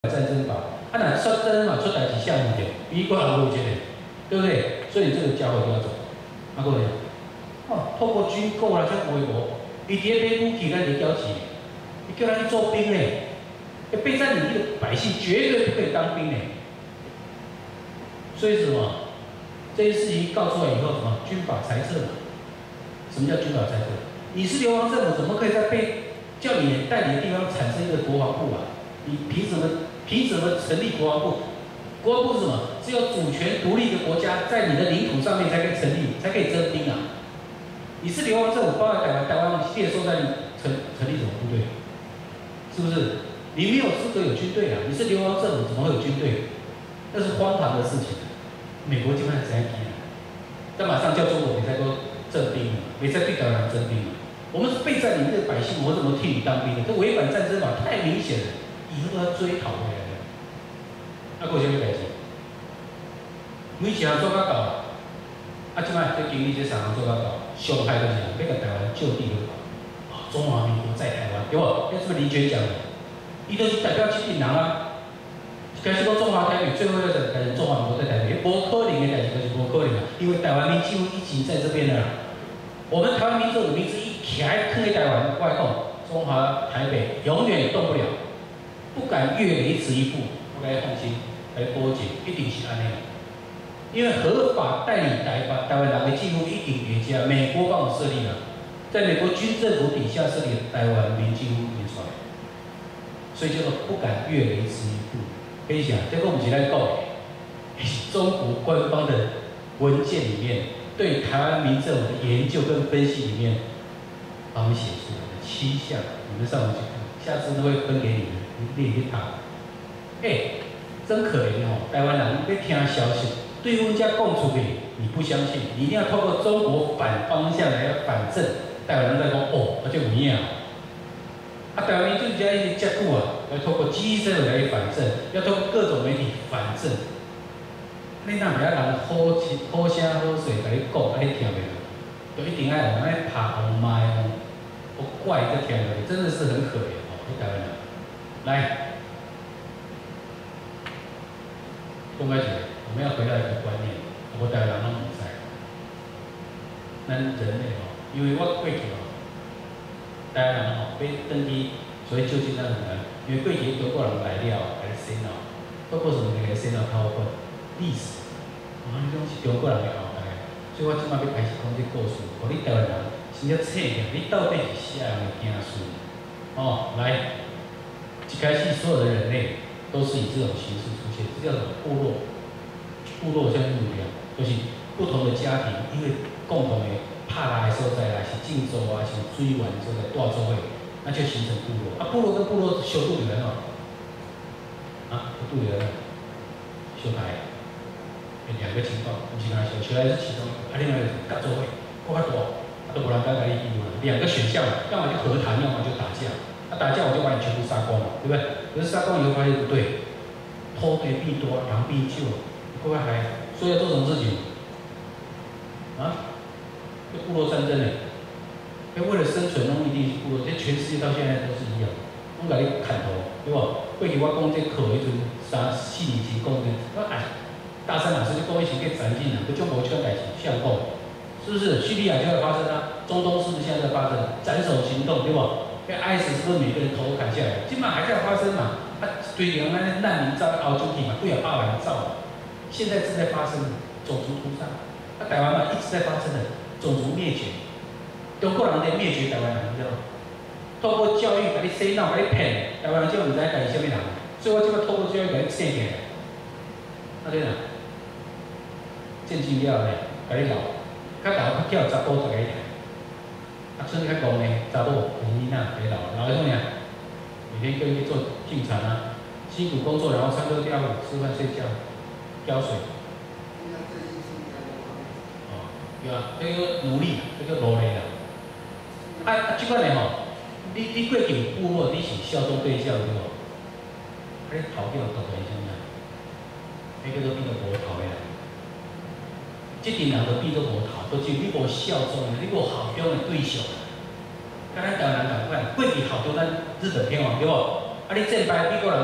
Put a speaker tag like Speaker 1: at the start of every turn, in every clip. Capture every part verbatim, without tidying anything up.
Speaker 1: 战争法，啊，那说战争法出代志下物件，美国人无这个，对不对？所以你这个家伙就要走。啊，各位，哦，透过军购啦，像微博，伊伫咧买武器，咱就交钱，伊叫咱去做兵嘞。备战领地的百姓绝对不可以当兵嘞。所以什么？这些事情告出来以后，什么军法裁撤嘛？什么叫军法裁撤？你是流亡政府，怎么可以在被叫你代理的地方产生一个国防部啊？你凭什么？凭什么成立国防部？国防部是什么？只有主权独立的国家在你的领土上面才可以成立，才可以征兵啊！你是流亡政府，包括台湾，台湾列收在你成成立什么部队？是不是？你没有资格有军队啊！你是流亡政府，怎么会有军队？那是荒唐的事情。美国基本上怎样提啊？但马上叫中国别再多征兵了，别再对台湾征兵了。我们是备战领地的百姓，我怎么替你当兵的？这违反战争法太明显了，以后都要追讨回来的。那过什么代志？每一项做到到，啊，即摆这经理这三项做到到，伤害就是要甲台湾就地合法。啊，中华民国在台湾，对不？那是不是林权讲的？伊就是代表这群人啊。开始讲中华台北，最后要讲改成中华民国在台北，无可能的代志就是无可能啊，因为台湾民几乎已经在这边了。我们台湾民族的名字一起来放在台湾，外公中华台北永远动不了，不敢越雷池一步。我该放心来波解，一定是安尼。因为合法代理台湾台湾人的记录一定叠加，美国帮我设立了，在美国军政府底下设立的台湾民记录印出来，所以叫做不敢越雷池一步。可以想，这个我们是在讲的，是中国官方的文件里面对台湾民政府的研究跟分析里面，把我们写出来的七项，你们上网去看，下次都会分给你们，你练一堂。哎、欸，真可怜哦，台湾人要听消息，对阮家讲出去，你不相信，你一定要透过中国反方向来反证，台湾人在讲哦，那就有影。啊，台湾民主家一直接久啊，要透过机身来反证，要透过各种媒体反证。你哪袂晓人好声好声好水甲你讲，啊你听袂落，就一定要有人来拍红麦哦，我怪才听落去，真的是很可怜哦，你台湾人。来，讲开起来，我们要回到一个观念，我台湾人拢唔知，咱人类哦，因为我过去哦。台湾人吼，要登记所谓旧金山很难，因为过去中国人来了，来洗脑，透过什么来洗脑靠本历史，啊，你拢是中国人的后代，所以我即摆要开始讲这故事，互你台湾人先要测验，你到底是啥样的件事？哦，来，一开始所有的人类都是以这种形式出现，这叫什么部落？部落像什么样？就是不同的家庭，因为共同的。拍来的所在啦，是晋州啊，是水源所在大洲会，那就形成部落。啊，部落跟部落相拄着哦，啊，不拄着相排，有两个情况，不是讲相相来是其中一个，啊，另外一个是大洲会，够较大，啊，都无人敢甲你比嘛。两个选项嘛，要么就和谈，要么就打架。啊，打架我就把你全部杀光了，对不对？可是杀光以后发现不对，偷贼必多，狼必救，够较还，所以要做什么事情？啊？这部落战争呢，要为了生存，拢一定是部落。这全世界到现在都是一样，拢甲你砍头，对不？过去我讲这课迄阵三四年前讲的，我哎，大三老师就讲以前给斩尽了，不种无枪代志，像讲，是不是？叙利亚就会发生啊，中东是不是现在在发生斩首行动，对不？那 I S 是不是每个人头都砍下来？基本上还在发生嘛，啊，堆两那难民遭熬进去嘛，不有八万兆嘛，现在正在发生种族屠杀，啊，台湾嘛一直在发生的。种族灭绝，中国人在灭绝台湾人，你知道吗？透过教育把你洗脑，把你骗，台湾人就唔知家己什么人，所以我即摆透过教育把你洗起来。啊对啦，渐进了咧，把你老，较老较叫查甫大家听，啊剩较戆咧查某囡仔给老，老的种呀，每天跟去做进产啊，辛苦工作，然后唱歌跳舞、吃饭睡觉、浇水。对啊，这个奴隶，这个奴隶啦。啊啊，即款的吼，你你过去部落你是效忠对象对无？啊，你逃掉逃来啥物啊？迄个都变做无逃的啦。即阵人都变做无逃，都只有你无效忠的，你无效忠的对象。甲咱台湾人共款，过去效忠咱日本天皇对无？啊，你战败美国人个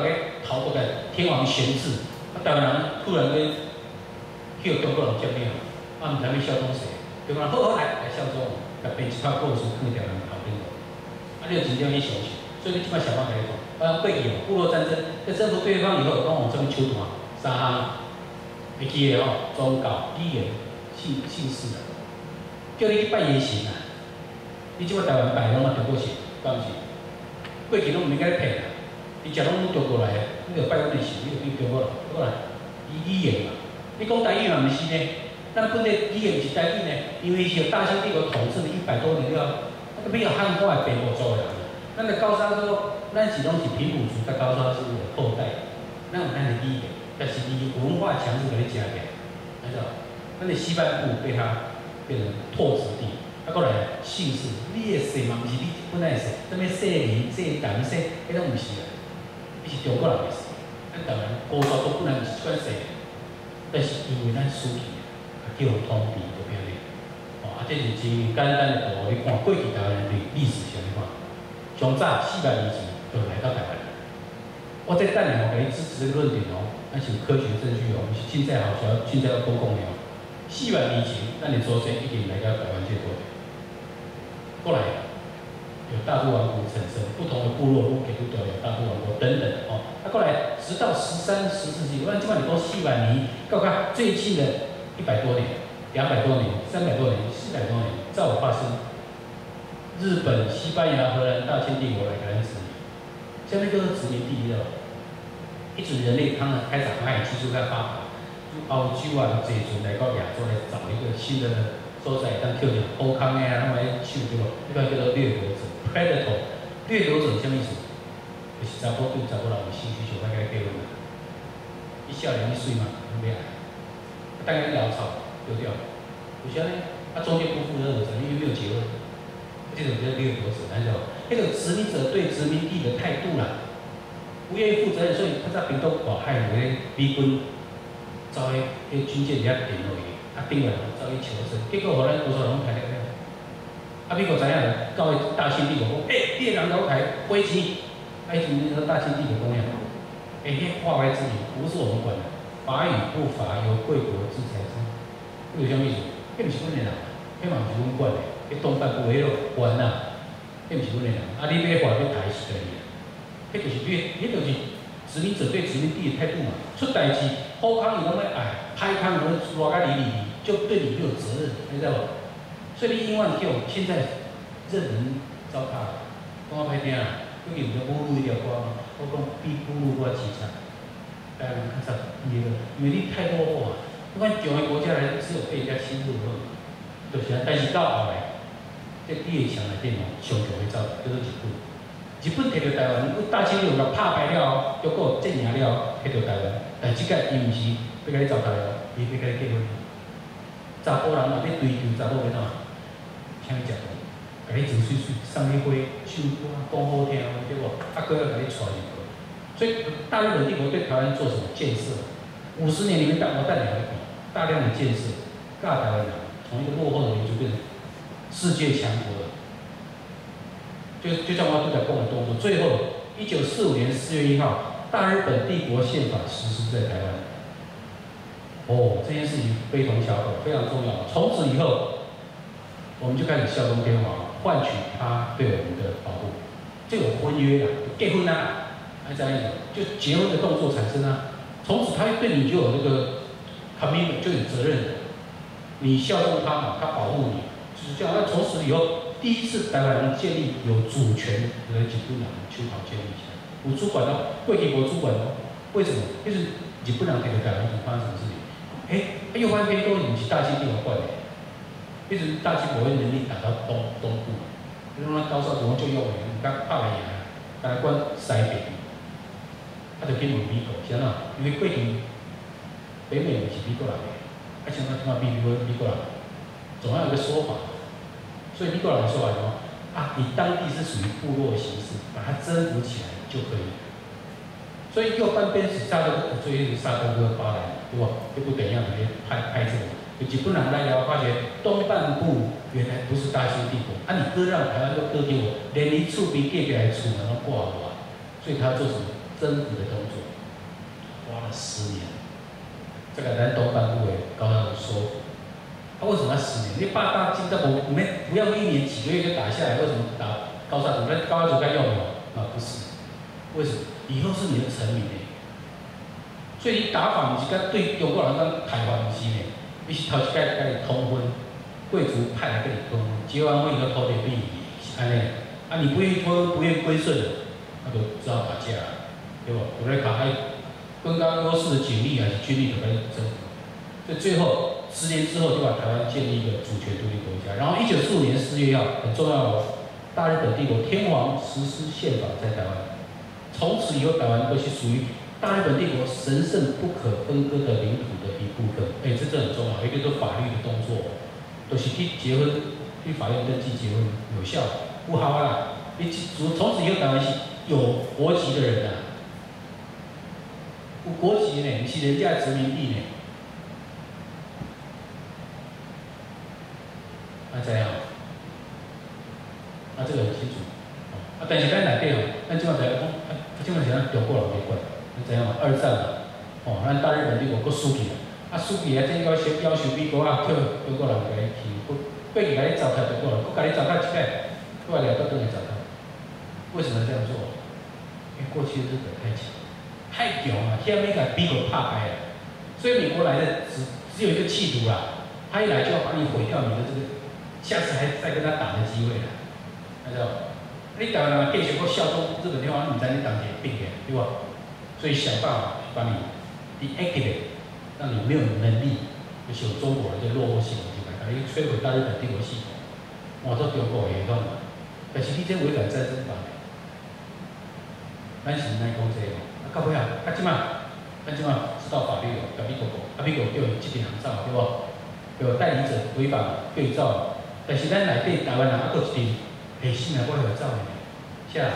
Speaker 1: 头都在天王悬峙，啊，台湾人突然间去中国人接命，啊，唔知要效忠谁，中国人好好来来效忠，甲编一套故事放台湾头顶头，啊，你就真正去相信，所以你即摆想法来讲，啊，过去哦，部落战争，在征服对方以后，拢用什么手段？三项，会记的吼，宗教、语言、姓姓氏啊，叫你去拜耶神啊，你即摆台湾拜拢嘛中国神，敢毋是？过去拢毋免甲你骗啊。 伊食拢中国来的，你着拜阮的神，你着变中国人，好啦，伊语言嘛，你讲台语嘛毋是呢，咱本地语言是台语呢，因为是大清帝国统治了一百多年了，那个没有汉化的北部族的人，咱的高山说，咱是拢是平埔族，甲高山是的后代，咱有咱的语言，但是伊文化强势甲你加起来，知道？咱的西半部被他变成拓殖地，啊，过来姓氏，你的姓嘛毋是你本来的姓，什么姓林、姓陈、姓，迄拢毋是啊。 是中国人的事，咱台湾高速都本来是款势，但是因为咱输去，啊叫通敌就变咧，哦啊，这是真简单的图，你看过去台湾的历史上，你看，上早四百年前就来到台湾。我在等下我给你支持这个论点哦，咱是有科学证据哦，不是现在好像现在要公共的哦。四百年前，咱的祖先已经来到台湾这多年，过来。 有大都王国产生，不同的部落都给都都有大都王国等等哦。那、啊、过来，直到十三、十四世纪，按基本你讲四百年，到看最近的一百多年、两百多年、三百多年、四百多年，再有发生日本、西班牙、荷兰、大清帝国来台湾殖民，下面就是殖民地了。一种人类他们开始航海技术在发达，就澳洲啊、这种来到亚洲来找一个新的所在，当叫做欧康的啊，那么手对不？一般叫做掠夺者。 Predator， 掠夺者是什么意思？就是查甫对查甫人有兴趣，想要甲伊结婚啦。伊少年伊水嘛，唔要爱。大概潦草丢掉，有些呢，他中间不负任何责任，因为没有结婚。这种叫掠夺者，咱叫那个殖民者对殖民地的态度啦，不愿意负责任，所以他在屏东广海有咧美军招迄迄军舰遐顶落去，啊顶落来招伊求生，结果互咱多少人排了了。 啊，美国知影了，到大清帝国讲，诶、欸，你人老台飞机，埃及那个大清帝国讲呀，诶、欸，迄化外之民不是我们管的，法与不法由贵国制裁之。这有啥意思？迄毋是阮的人，迄嘛毋是阮管的，迄东半部迄落关呐，迄毋是阮的人。啊，你要法要台是可以的，迄就是你，迄就是殖民者对殖民地的态度嘛。出代志，好康伊拢要爱，歹康伊拢赖甲你你，就对你就有责任，你知道无？ 所以你永远叫现在任人糟蹋了，讲我歹听啊，最近就侮辱一条歌嘛，我讲比侮辱我凄惨，台湾人较惨，因为因为你太落后啊，你看强的国家来只有被人家欺负而已，就是啊。但是到后来，这第二强内底哦，上强的走叫做日本，日本摕到台湾，大清有甲拍败了，又搁镇压了，摕到台湾，但即个伊毋是要甲你糟蹋了，伊要甲你结婚。查甫人嘛要追求查某囡仔。 听你讲，甲你真水水，送你花、唱歌、讲好听，对无？啊，搁要甲你带入去。所以大日本帝国对台湾做什么建设？五十年里面，大我带你来看，大量的建设，尬台湾人从一个落后的民族变成世界强国了。就就像我刚才讲的动作，最后一九四五年四月一号，大日本帝国宪法实施在台湾。哦，这件事情非同小可，非常重要。从此以后。 我们就开始效忠天皇，换取他对我们的保护。这有婚约啦，结婚啦，还这样一种，就结婚的动作产生啊。从此他对你就有那个 commitment， 就有责任。你效忠他嘛，他保护你，就是这样。那从此以后，第一次台湾人建立有主权的日本人就好建立起来，有主管哦，贵地国主管哦。为什么？就是日本人摕到台湾发生什么事情？哎、欸，右半边都不是大清帝国管的。 一直大清国的能力打到东东部，因为咱高烧国就用的，甲拍来赢，甲来管西边，啊就去问美国，是安怎？因为过去北美是美国人的，啊像咱像美美国美国人，总要有个说法，所以美国人的说法说啊，你当地是属于部落的形式，把它征服起来就可以。所以右半边是沙德最是沙德哥巴来，对吧？就不等样的拍拍这个。 日本人来了，发觉东半部原来不是大清帝国，啊，你割让台湾都割给我，连你厝边隔壁的厝嘛拢挂我啊，所以他要做什么征服的动作？ 了十年。这个咱东半部的高教授说，他、啊、为什么要十年？你八大金在不没不要一年几个月就打下来，为什么打高沙组？那高沙组该用没有？啊，不是，为什么？以后是你的臣民呢。所以你打法不是跟对中国人跟台湾不是呢，你是头一届跟你通婚，贵族派来跟你通婚，结完婚以后土地变你是安尼。啊，你不愿意通，不愿意归顺，那就只好打架了，对不？有来卡哎。跟刚优势的警力还是军力都在征服，所以最后十年之后就把台湾建立一个主权独立国家。然后一九四五年四月号很重要哦，大日本帝国天皇实施宪法在台湾，从此以后台湾都是属于大日本帝国神圣不可分割的领土的一部分。哎，这这很重要，一个是法律的动作，都、就是去结婚，去法院登记结婚有效，不好啦。你从从此以后台湾是有国籍的人啊。有国籍呢，你是人家的殖民地呢。啊，这样，啊，这个很清楚。啊，但是咱内底哦，咱即马在讲，啊，即马是咱中国人在管，你知影嘛？二战嘛，哦，咱大日本帝国搁输去啦，啊，输去啊，真要求要求美国啊，叫中国人来去，过过去来糟蹋中国人，搁甲你糟蹋一摆，过来了搁倒来糟蹋。为什么这样做？因为过去的日本太强。太强了，现在没敢逼我怕开了，所以美国来的只只有一个企图啦，他一来就要把你毁掉你的这个，下次还再跟他打的机会啦，知道？你台湾人继续搁效忠日本的话，你在你当前并的，对吧？所以想办法把你 deactivate， 让你没有能力，就是有中国人这落后系统进来，把你摧毁大日本帝国系统，哇，都中国也弄嘛，但是你这违反战争法的，咱是哪讲这个？到尾啊，啊即马，咱即马知道法律哦，甲美国讲，啊美国叫伊即边人走，对无？对无？代理者违法叫伊走，但是咱内底台湾人还佫一阵，下心啊，我会走的，啥？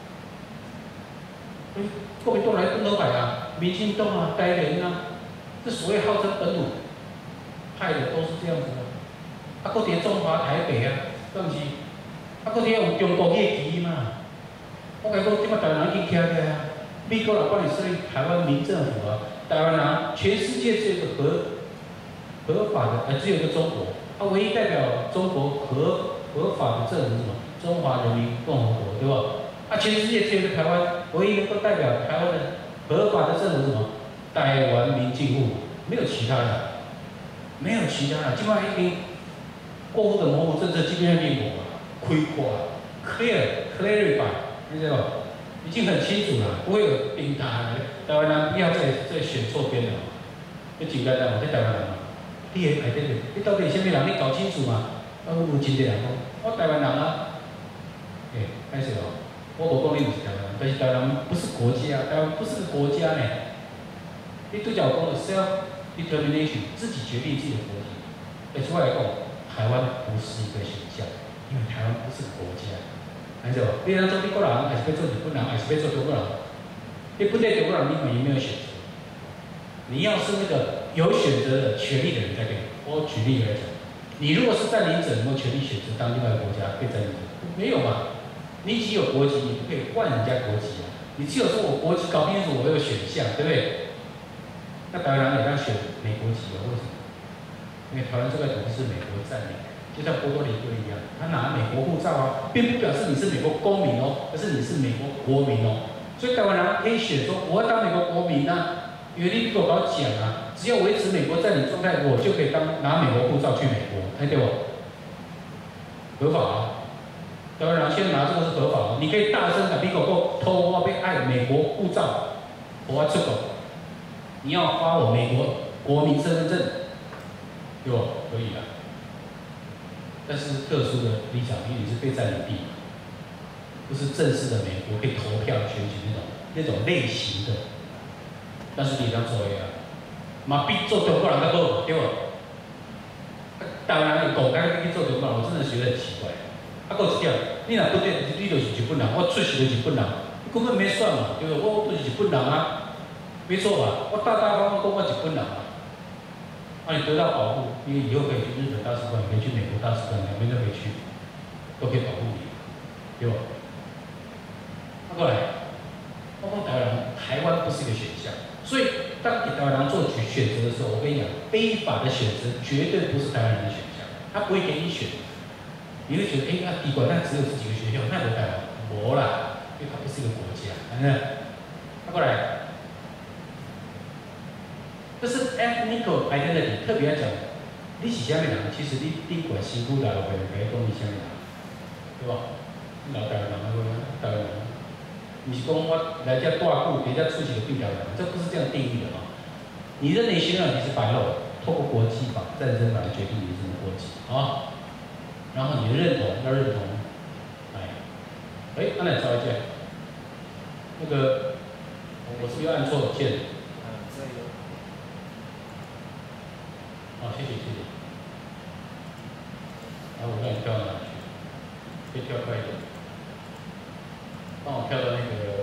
Speaker 1: 哎，国民党来更老歹啊，民进党啊，台联啊，这所谓号称本土派的都是这样子的，啊，佫伫中华台北啊，是毋是？啊，佫伫用中国业旗嘛，我甲你讲，即马台湾人已经起来啊。美国人帮你设立台湾民政府啊，台湾人全世界只有一个合合法的，呃，只有一个中国，啊，唯一代表中国合合法的政府是什么？中华人民共和国，对吧？啊，全世界只有一个台湾，唯一能够代表台湾的合法的政府是什么？台湾民进府，没有其他的，没有其他的，基本上已经过户的模糊政策基本上面模啊，开挂 ，clear clarify， 你知道吧？已经很清楚了，不会有平台。台湾人不要再再选错边了。你真简单，我在台湾人嘛，你的内底你到底是啥物人？你搞清楚嘛。啊，有真侪人讲，我台湾人啊。诶、欸，歹势哦，我无讲你唔是台湾人，但是台湾人不是国家，台湾不是个国家呢。你对角讲的 self determination， 自己决定自己的国籍。但是我来讲，台湾不是一个选项，因为台湾不是个国家。安怎？你当做美国人，还是要做日本人，还是要做中国人？你不对中国人，你们也没有选择。你要是那个有选择的权利的人才可以。我举例来讲，你如果是占领者，有没有权利选择当另外一个国家被占领者？没有嘛。你只有国籍，你不可以换人家国籍啊。你只有说我国籍搞清楚，我有选项，对不对？那台湾人也要选美国籍啊？为什么？因为台湾这块土地是美国占领。就像波多黎各一样，他拿美国护照啊，并不表示你是美国公民哦，而是你是美国国民哦。所以台湾人可以选说，我要当美国国民啊，因为你比我搞讲啊，只要维持美国占领状态，我就可以当拿美国护照去美国，哎对不？合法啊！台湾人现在拿这个是合法哦，你可以大声的比我讲，偷我被爱美国护照，我要出口，你要发我美国国民身份证，对不？可以啊。但是特殊的立场，因为你是被占领地，不是正式的美国可以投票选举那种那种类型的。但是你当做呀，嘛比做中国人较多，对不？台湾人讲讲比做中国人，我真的觉得很奇怪。啊，还有一点，你若不对，你就是日本人，我出世就是日本人，你根本没算嘛，对不？我就是日本人啊，没错吧？我大大方方讲我日本人嘛。那、啊、你得到保护，你以后可以去日本大使馆，也可以去美国大使馆，两边都可以去，都可以保护你，对吧？那、啊、过来，我讲台湾，台湾不是一个选项， 所以当给台湾人做选选择的时候，我跟你讲，非法的选择绝对不是台湾人的选项，他不会给你选。你会觉得，哎，那地管那只有这几个学校，那不台湾，没啦，因为它不是一个国家，看看，看过来。这是 ethnic identity， 特别要讲，你是啥物人，其实你你管辛苦大陆人，该讲你啥物人，对吧？老台湾人啊，台湾人，不是讲我来这大久，人家出去就变台湾人，这不是这样定义的啊。你的 nationality 是白肉，透过国际法、战争法来决定你是什么国籍啊。然后你的认同要认同，哎，哎，那来找一件，那个我是不是又按错了键？好，谢谢谢谢。然后我让你跳到哪里去？可以跳快一点。帮我跳到那个，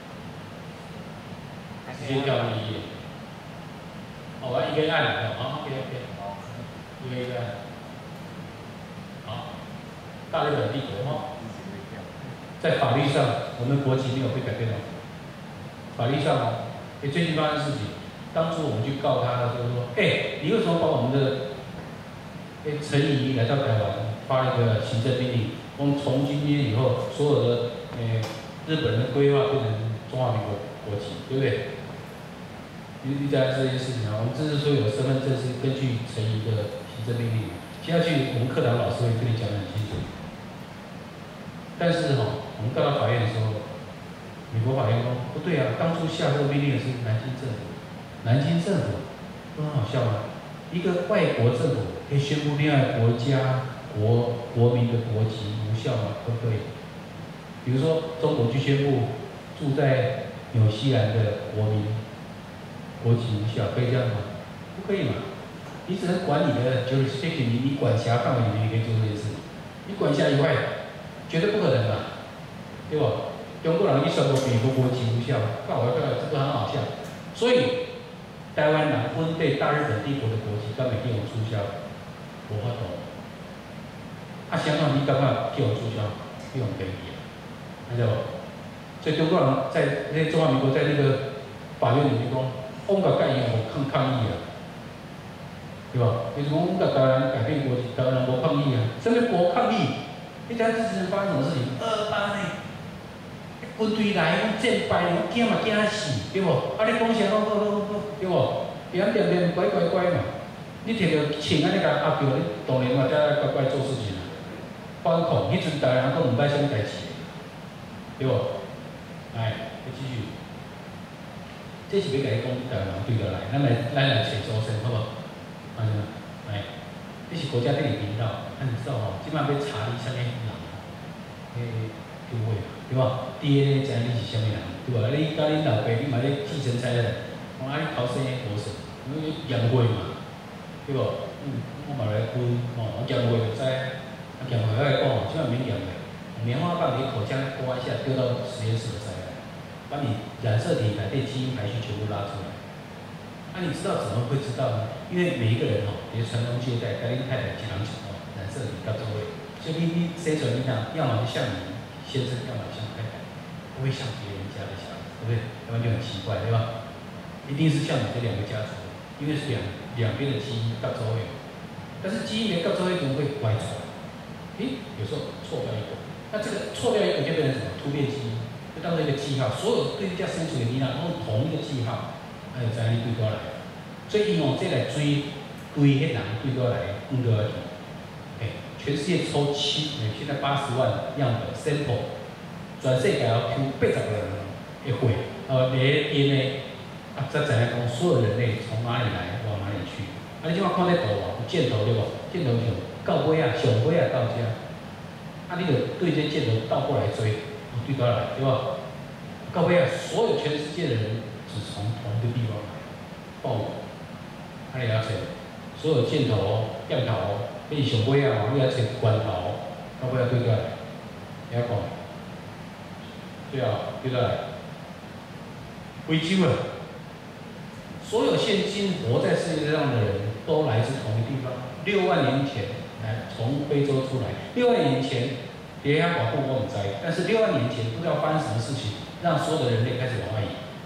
Speaker 1: 直接跳那一页。好，我要一个按，好 ，OK OK， 好，一个一个按。好，大日本帝国哈，在法律上，我们国籍没有被改变哦。法律上，哎，最近发生的事情。当初我们去告他的时候说，哎、欸，你为什么把我们的哎陈仪来到台湾，发一个行政命令，我们从今天以后，所有的哎、欸、日本人的规划变成中华民国国籍，对不对？你你讲这件事情啊，我们这是说有身份证是根据陈仪的行政命令，接下去我们课堂老师会跟你讲得很清楚。但是哈、哦，我们告到法院的时候，美国法院说不对啊，当初下这个命令的是南京政府。南京政府不很好笑吗？一个外国政府可以宣布另外国家国国民的国籍无效吗？可不可以？比如说中国去宣布住在纽西兰的国民国籍无效，可以这样吗？不可以嘛？你只能管你的 jurisdiction， 你你管辖范围里面你可以做这件事。你管辖以外，绝对不可能嘛，对吧？中国人一宣布美国国籍无效，那我要这个很好笑，所以。台湾人分对大日本帝国的国籍，敢会叫我注销？无法度。啊，香港你敢不敢叫我注销？不用可以啊，看到无？所以中国人在那中华民国在那个法院里面讲，我甲改伊无抗抗议啊，对吧？就是讲我甲台湾人改变国籍，台湾人无抗议啊，什么无抗议？你知影之前发生什么事情？二八呢？军队来，讲战败，讲惊嘛惊死，对无？啊，你讲啥？好好好好，对无？点点点乖乖乖嘛，你摕着钱安尼甲压着，你当然嘛才乖乖做事情啊。反抗，迄阵台湾人讲唔捌啥物代志，对无？来，继续。这是要甲你讲台湾人对倒来，咱来咱来找祖先，好无？安尼，来，这是国家地理频道，啊，你知道吼，即摆要查你啥物人，诶，就会。对吧 ？D N A 知你是啥物人，对吧？你甲恁老爸，你嘛咧继承财产，我啊你头生的国省，你验血嘛，对无？嗯，我嘛来分，哦，我验血就知，啊验血我来讲哦，即摆免验的，棉花棒你口腔刮一下，丢到实验室就知啦，把你染色体内底基因排序全部拉出来。啊，你知道怎么会知道呢？因为每一个人哦，你传宗接代，甲恁太太一人一哦，染色体到做位，所以你你生出来你看，要么就像你。先生要么像太太，不会像别人家的小孩，对不对？要不然就很奇怪，对吧？一定是像你这两个家族，因为是两两边的基因到周围，但是基因连到周围怎么会歪出来？诶，有时候错掉一个，那这个错掉一个就变成什么？突变基因，就当做一个记号，所有对家生出的囡仔都用同一个记号，还有在你对过来，所以因为这来追追迄人对过来，用到去。全世界抽七，现在八十万样本 sample， 全世界要抽八十个人的血，呃，连 D N A， 啊，才知影讲所有人类从哪里来，往哪里去。啊，你即摆看这图啊，有箭头对无？箭头上到尾啊，上尾啊到遮，啊，你就对这箭头倒过来追，对倒来，对无？到尾啊，所有全世界的人只从同一个地方来，报告，啊，你要找所有箭头、箭头。你上尾啊，你要找关头，到尾啊对倒来，你要讲，对啊，对倒来。非洲啊，所有现今活在世界上的人都来自同一个地方。六万年前来从非洲出来，六万年前别遐保护我唔知，但是六万年前不知道发生什么事情，让所有的人类开始往外移。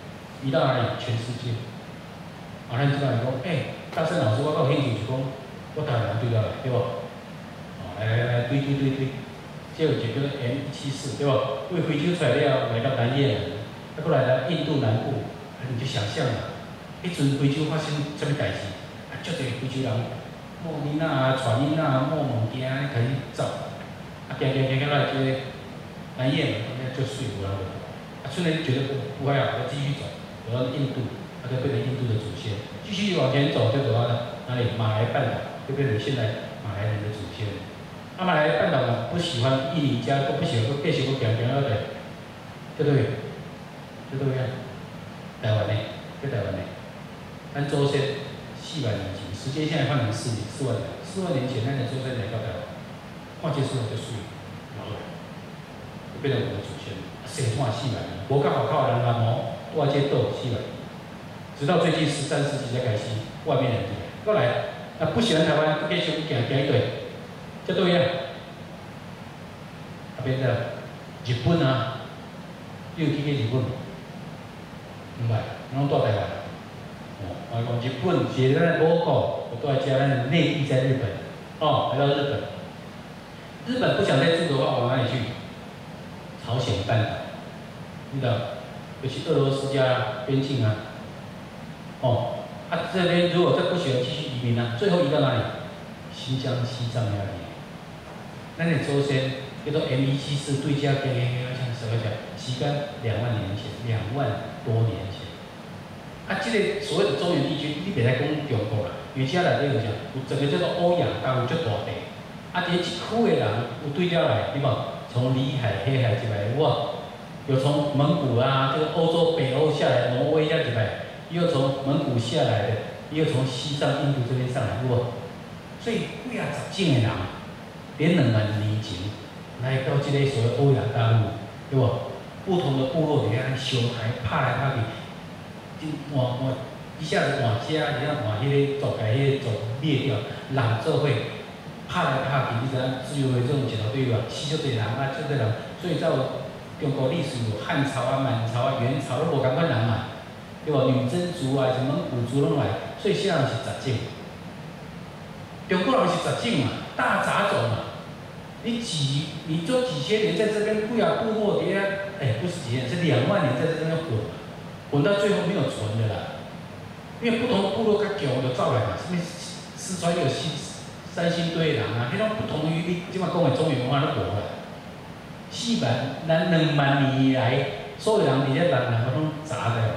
Speaker 1: 移到哪里？全世界。啊，咱即摆讲，哎、欸，大森老师，我有兴趣就讲，我台湾人对倒来，对无？哦，来来来，对对对对，这有一个 M 一七四，对无？为非洲出来了，来到南越，啊，过来到印度南部，啊，你就想象啦，迄阵非洲发生什么代志？啊，足侪非洲人摸囡仔啊、带囡仔啊、摸物件啊，开始走，啊，行行行行来这个南越，那就水有人。 啊，虽然觉得不不会啊，要继续走，走到印度，它就变成印度的祖先。继续往前走，就走到哪里？马来半岛，就变成现在马来人的祖先。啊，马来半岛呢，不喜欢印尼家，都不喜欢，都继续不讲讲到的，对不对？对不对啊？台湾呢，在台湾呢，咱祖先四万年前，时间现在换成四年，四万年，四万年前咱的祖先来到台湾，看这时候就水，然后就变成我们的祖先。 生活四万年，无较好靠人南毛，外界斗四万年，直到最近十三世纪才开始外面人进来，过来，啊不喜欢台湾，继续行行一堆，这都一样。啊边的日本啊，你有去过日本无？唔係，拢住台湾。哦，我讲日本是咱的母国，我都要加咱的内地在日本。哦，来到日本，日本不想再住的话，往哪里去？朝鲜半岛。 你知道，尤其俄罗斯加边境啊，哦，啊这边如果再不喜欢继续移民啊，最后移到哪里？新疆、西藏那里。那你祖先叫做 M 一七四对家跟像什么讲？时间两万年前，两万多年前。啊，这个所谓的中原地区，你别来讲中国啦，因为遮内底有啥？有整个叫做欧亚大陆足大地，啊，这一区的人有对了来，对无？从里海、黑海进来，有有从蒙古啊，这个欧洲、北欧下来，挪威这样子来，也有从蒙古下来的，也有从西藏、印度这边上来，有无？所以几啊十种的人，连两万年前来到这个所谓欧亚大陆，对无？不同的部落里面相还拍来拍去，换换一下子换家，然后换迄个族改迄个族灭掉，人做伙拍来拍去，你知影自由的这种一条对吧？死足侪人啊，足侪人，所以在中国历史有汉朝啊、满朝啊、元朝都无共款人嘛，对无？女真族啊、什蒙古族拢来，所以现在是十种。中国人是十种嘛，大杂种嘛。你几你做几千年在这边不雅部落底下，哎，不是几千年，是两万年在这边混，混到最后没有存的啦。因为不同部落较强就走来嘛，什么四川有西三星堆人啊，迄种不同于你即马讲的中原文化都无啦。四万咱两万年以来，所有人伫遐人人拢杂的哦。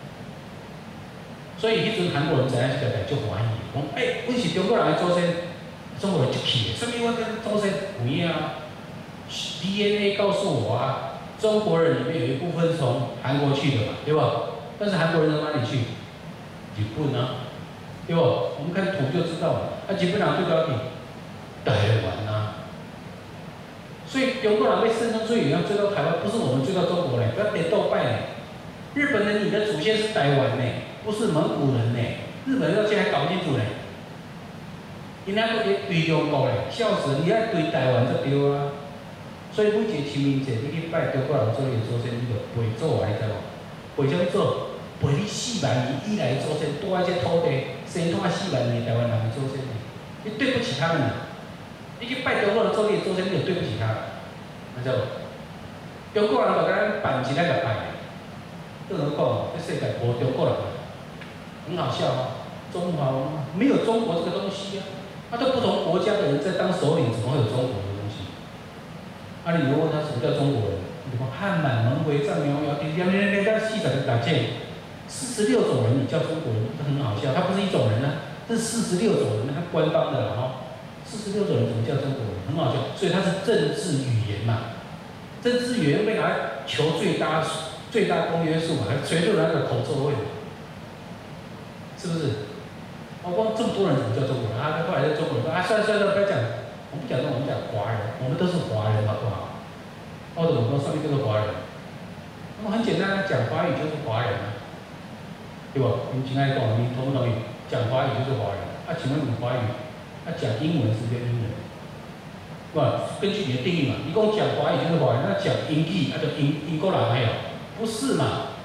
Speaker 1: 所以迄阵韩国人知影这个代，足欢喜，讲哎，阮是中国人的祖先。中国人就气，说明我跟祖先不一样啊 ！D N A 告诉我啊，中国人里面有一部分从韩国去的嘛，对吧？但是韩国人到哪里去？日本啊，对吧？我们看图就知道了。啊，日本人对到底台湾啊，所以中国人被声称最远要追到台湾，不是我们追到中国嘞，不要得斗败嘞。日本人，你的祖先是台湾呢，不是蒙古人呢。日本人到现在还搞不清楚嘞。因那个对中国嘞，笑死！你爱对台湾就对啊。所以每一个清明节，你去拜中国人做你祖先，你就陪祖啊，你知无？陪啥物做？陪你四万年以来的祖先，住在这土地生产四万年台湾人的祖先，你对不起他们啦。你去拜中国人做你的祖先，你就对不起他了，知道无？中国人就咱办是咱个拜，更何况这世界无中国人，很好笑啊！中华文化没有中国这个东西啊。他、啊、都不同国家的人在当首领，怎么会有中国的东西？啊，你如果问他什么叫中国人？你说汉满蒙回藏苗苗氇氇氇氇氇细仔的打剑，四十六种人，你叫中国人，这很好笑。他不是一种人啊，这是四十六种人，他官方的了哈。四十六种人怎么叫中国人？很好笑。所以它是政治语言嘛，政治语言被拿来求最大最大公约数嘛，还全部那个口座位，是不是？我光这么多人怎么叫中国人啊？后来的中国人说啊，算了算了，不要讲，我们不讲这，我们讲华人，我们都是华人，好不好？或者我们上面就是华人，那么很简单，讲华语就是华人啊，对吧？你亲爱的讲，你同不同意？讲华语就是华人啊？请问你华语，啊讲英文是不是英文？不，根据你的定义嘛，你讲讲华语就是华人，那讲英语那就英英国人没有？不是嘛？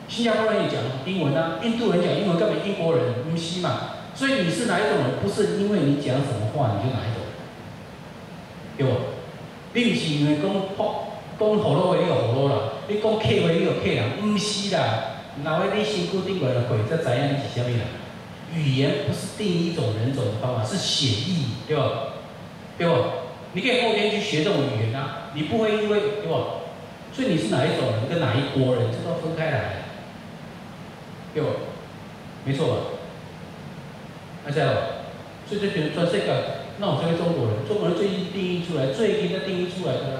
Speaker 1: 新加坡人也讲英文啊，印度人讲英文，根本英国人不是嘛？所以你是哪一种人？不是因为你讲什么话你就哪一种人，对不？你不是因为讲好讲葫芦话你就葫芦啦，你讲客话你就客人，不是啦。哪位你身躯顶过的会才知影你是啥物人？语言不是定义一种人种的方法，是写意，对吧？对吧？你可以后天去学这种语言啊，你不会因为对吧？所以你是哪一种人，跟哪一国人，这都要分开来，对吧？没错吧？那再有，所以这全全世界，那我这位中国人，中国人最近定义出来，最近才定义出来的啦。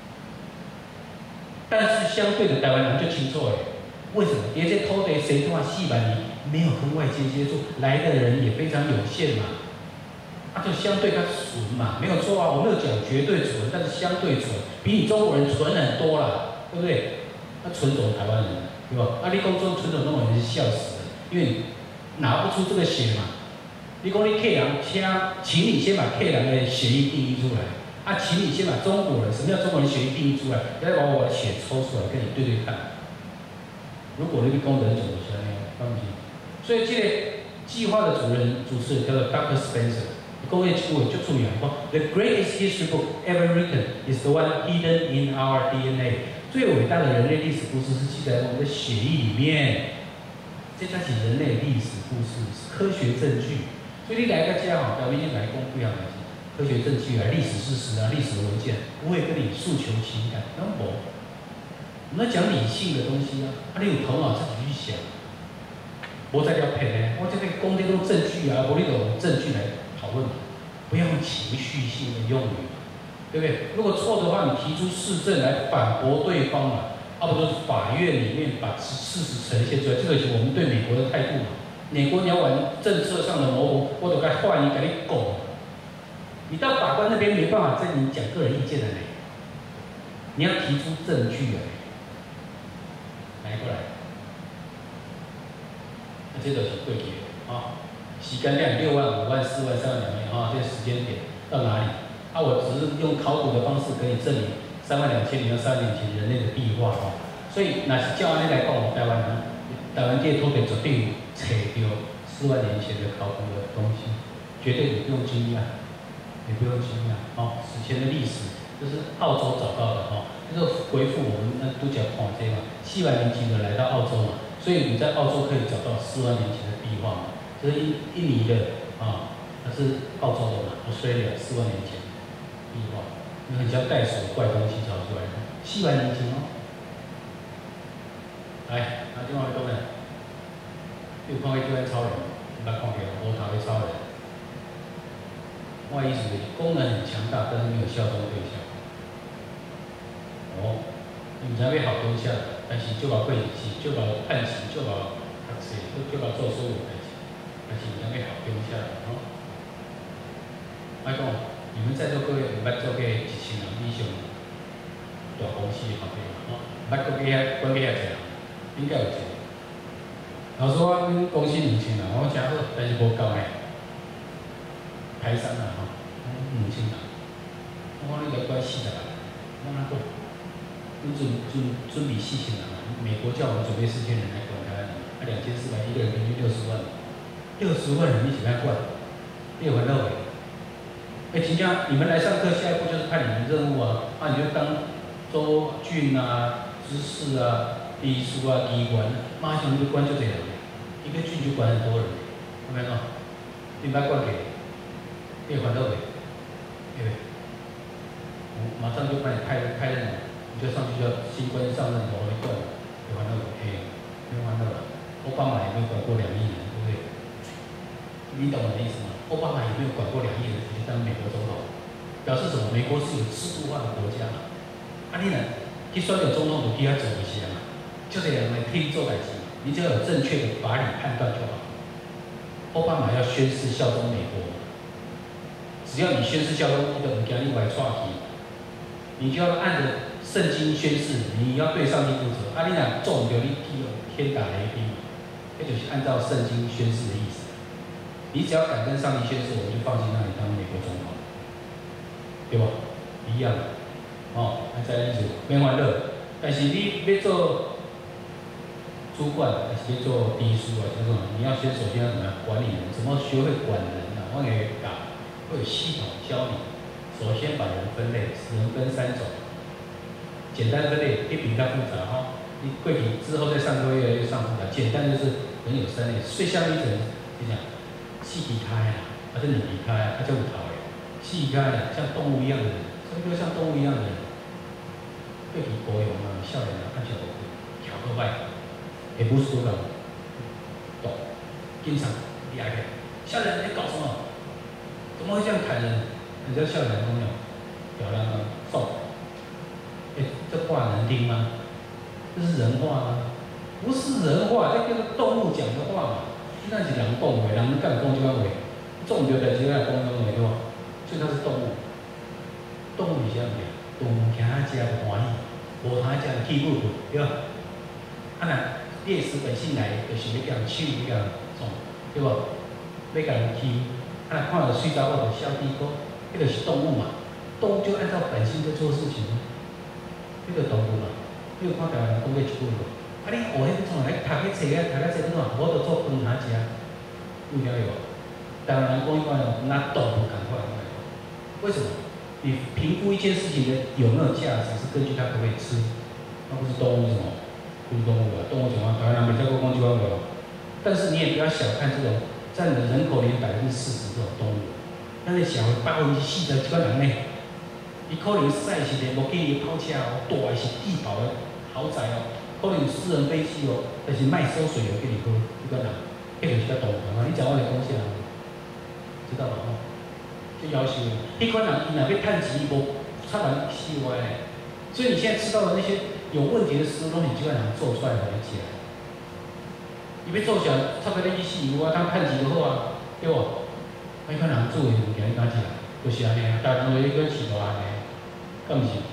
Speaker 1: 但是相对的，台湾人就清楚哎，为什么？因为这土地谁多四万年，没有跟外界接触，来的人也非常有限嘛。啊，就相对它纯嘛，没有错啊，我没有讲绝对纯，但是相对纯，比你中国人纯很多啦，对不对？那纯种台湾人，对吧？啊，你讲说纯种中国人是笑死了，因为你拿不出这个血嘛。你讲你客人，请，请你先把客人的血液定义出来，啊，请你先把中国人，什么叫中国人血液定义出来，再把我的血抽出来跟你对对看。如果你是讲人种的时候，放心。所以这个计划的主人主持人叫做 Doctor Spencer。讲迄句话足出名，讲 The greatest history book ever written is the one hidden in our D N A。最伟大的人类历史故事是记在我们的血液里面，这才是人类历史故事，是科学证据。所以你来个家吼，表面来讲不一样的科学证据啊、历史事实啊、历史文件，不会跟你诉求情感，那无。我们要讲理性的东西啊，啊，你有头脑自己去想，无再了骗呢。我这个讲这种证据啊，无你有证据来讨论。不要用情绪性的用语，对不对？如果错的话，你提出事证来反驳对方嘛，啊，不就是法院里面把事实呈现出来，这个是我们对美国的态度嘛。美国你要玩政策上的模糊，我都该换你，给你拱。你到法官那边没办法跟你讲个人意见的嘞，你要提出证据的嘞，来过来，那这就是对决啊。时间量六万、五万、四万、三万、两万啊，这个时间点到哪里？啊，我只是用考古的方式可以证明三万两千年到三万年前人类的壁画啊。所以，那是照安尼来讲，台湾人台湾这土地绝对找到四万年前的考古的东西，绝对你不用惊讶，也不用惊讶啊。史前的历史，这是澳洲找到的哈，这是回复我们那都讲看这嘛，四万年前的来到澳洲嘛，所以你在澳洲可以找到四万年前的壁画嘛。这是印印尼的啊，它是澳洲的嘛 ，Australia 四万年前壁画，你很像袋鼠怪东西找出来的，四万年前哦。来，那今晚来讲呢，有看过这款超人，捌看过无头的超人。我的意思是功能很强大，但是没有效忠对象。哦，你唔知要学东下，但是就把背起，就把判刑，就把读册，就把做所有代志。但是你要好丢下来哦。我讲，你们在座各位，唔捌做过一千人以上大公司的后壁嘛？哦，捌过几遐管几遐济人，应该有一个。老师，我阮公司两千人，我真好，但是无够诶，排山啦吼，两千人。我讲你来管四十人，我哪管？阮准准准备四千人啊！美国叫我们准备四千人来管台湾人，啊，两千四百一个人平均六十万。六十万人一起来管，你有烦恼没？哎，真正你们来上课，下一步就是派你们任务啊，啊，你就当州郡啊、知事啊、秘书啊、机关，马上就管就这样，一个郡就管很多人，有没有？你把管给，你有烦恼没？对不对？我马上就把你派派任务，你就上去叫新官上任，我来管，有烦恼没？哎，没有烦恼了。奥巴马也没有管过两亿人，对不对？你懂我的意思吗？奥巴马也没有管过两亿人去当美国总统，表示什么？美国是有制度化的国家嘛。啊，你呢？去选个总统就给他做一些嘛，就这样来替你做代志，你只要有正确的法理判断就好。奥巴马要宣誓效忠美国，只要你宣誓效忠，你就唔惊你外岔去，你就要按着圣经宣誓，你要对上帝负责。啊，你若做唔到，你去天打雷劈，这就是按照圣经宣誓的意思。你只要敢跟上帝宣誓，我就放心让你当美国总统，对吧？一样的，哦，那再一组没欢乐，但是你要做主管还是要做秘书啊，这种你要先首先要怎么样管理人，怎么学会管人啊？我给讲，会有系统教你。首先把人分类，人分三种，简单分类，一比较复杂哈。你贵体之后再上课越来越上复杂，简单就是人有三类，最下面一种就讲细体开啊，或者你离开啊，它叫舞桃诶，细体开啊，像动物一样的人，什么叫像动物一样的人？贵体保养啊，笑脸啊，看起来不会，调个外。也不是多人懂，经常厉害的。笑人在搞什么？怎么会这样砍人？你知道笑人没有？漂亮吗？瘦。哎，这话能听吗？这是人话吗？不是人话，这跟动物讲的话嘛。那是人讲的，人干讲就讲话，种着代志来讲讲话对吧？所以它是动物。动物是啥物？动物听它食就欢喜，无通食就气不不，对吧？啊那。猎食本性来，就是要甲人抢，要甲人创，对无？要甲人欺，啊，看到水查某就小低估，迄就是动物嘛。动物就按照本性在做事情，迄个动物嘛。你有看台湾人讲过一句无？啊，你学迄种来读迄册啊，读迄册怎啊？我着做饭通食，有了有。台湾人讲一般哦，拿动物赶快来。为什么？你评估一件事情的有没有价值，是根据它可不可以吃，那不是动物什么？不是动物啊，动物讲话台湾人没教过讲句话没有，但是你也不要小看这种占了人口连百分之四十这种动物，那你小百分之四十这个人呢，伊可能赛是的无建议跑车哦，大的是地堡的豪宅哦，可能有私人飞机哦，但是卖馊水的给你喝，这个人，迄就是个动物嘛，你讲我的贡献啊，知道吗？吼，就要求，迄款人伊若要趁钱，伊无差人死歪嘞，所以你现在吃到的那些。有问题的食物东西，基本上做出来很起来。你要做起来，差不多意思有啊，当趁钱就好啊，对无？你看人做的物件，你敢食？就是安尼啊，大人为迄个饲大安尼，敢毋是？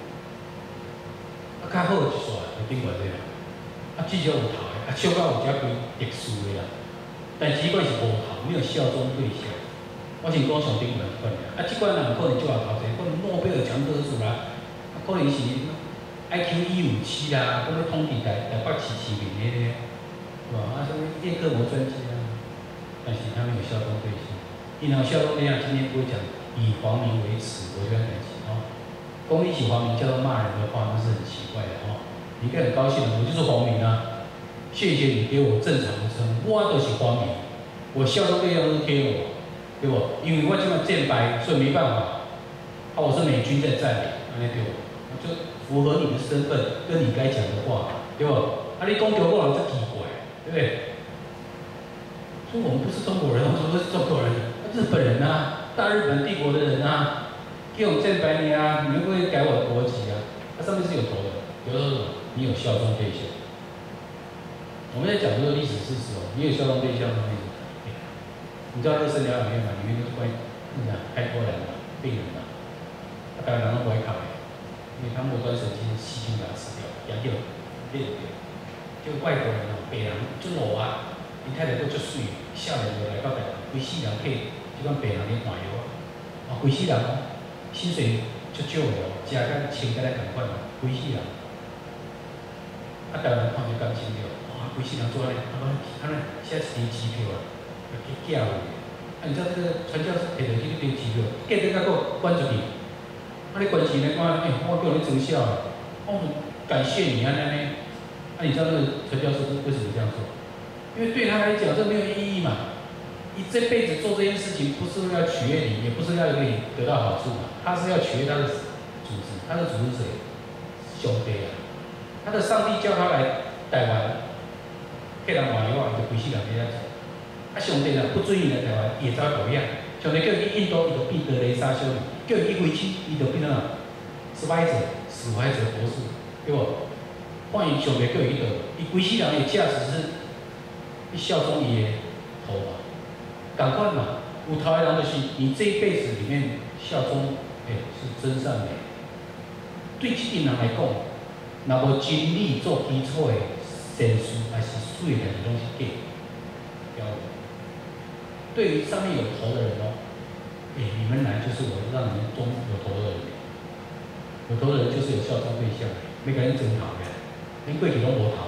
Speaker 1: 啊，较好一煞就顶偌济啦，啊，至少有头的，啊，小到有遮几特殊的啦。但只管是无头，没有效忠对象。我是讲上顶悬款的，啊，即款人可能就有头者，可能诺贝尔奖得主啦，啊，可能是。I Q 一五七啦，或者通底台台北市市民那些，是吧？啊，什么叶克膜专家啊，但是他们有效忠对象。你若效忠对象，今天不会讲以皇民为耻，我就很担心哦。公益起皇民叫做骂人的话，那是很奇怪的哦。你应该很高兴的，我就是皇民啊，谢谢你给我正常的称呼，我都是皇民，我效忠对象都是贴我，对不？因为我今晚建白，所以没办法。啊，我是美军在占领，安尼对不？就。符合你的身份，跟你该讲的话，对不？啊，你讲中国人真奇怪，对不对？说我们不是中国人，我们不是中国人，日本人啊，大日本帝国的人啊，给我们建白你啊，你会不会改我的国籍啊？它上面是有头的，有的是你有效忠对象。我们在讲这个历史事实哦，你有效忠对象的那种。你知道这个生疗里面嘛？里面都是关于那个开拓人啊、病人啊，他当然都不会考的。因为他末端神经细菌把它吃掉，养掉、练掉。就外国人哦，北人就我啊，因太太都足水，少年就来到台湾，规世人客，就讲北人咧换药啊，啊，规世人薪水足少的哦，食甲穿甲咱共款哦，规世人。啊，台湾看就甘心了，哇，规世人做安尼，啊，啊，写一张支票啊，去寄回去。啊，你知道这个传教士摕着去张支票，寄到甲个关出去。啊！你关钱来讲，哎、欸，我叫你增效啊！哦，感谢你啊，那呢？啊，你知道那个传教士为什么这样做？因为对他来讲，这没有意义嘛。你这辈子做这件事情，不是为了取悦你，也不是要你得到好处嘛。他是要取悦他的组织，他的组织是谁？兄弟啊！他的上帝叫他来台湾，给人换药啊，就规世人这样子。啊，兄弟啊，不准伊来台湾，也遭讨厌。像你叫去印度，伊就变德雷莎修女；叫伊去飞机，伊就变哪？失败者、死怀者博士，对不？换伊上帝叫伊去倒，伊规世人的价值是，伊效忠伊的头嘛。赶快嘛，有头的人就是你这一辈子里面效忠，哎、欸，是真善美。对这群人来讲，若无真理做基础的善事，还是水的拢是假。标准。对于上面有头的人哦，哎、欸，你们来就是我让你们中有头的人，有头的人就是有效忠对象，每个人真讨厌，连贵体都无头啊，头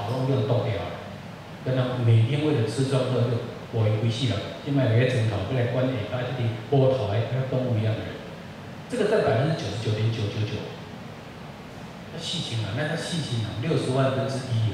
Speaker 1: 草拢用冻掉了，跟他每天为了吃庄稼就活一归死了，现在来枕头过来关下巴这里波头还跟动物一样的人，这个占百分之九十九点九九九。那细情啊，那他细情啊，六十万分之一，